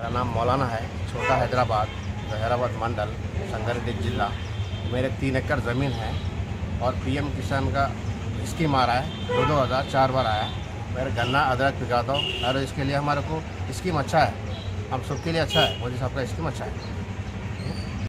मेरा नाम मौलाना है, छोटा हैदराबाद, जहीराबाद मंडल, संगारेड्डी जिला। मेरे 3 एकड़ ज़मीन है और पीएम किसान का स्कीम आ रहा है, 2-2000 4 बार आया। मेरा गन्ना अदरक पिकाता हूँ और इसके लिए हमारे को स्कीम अच्छा है, हम सबके लिए अच्छा है। मोदी साहब का स्कीम अच्छा है।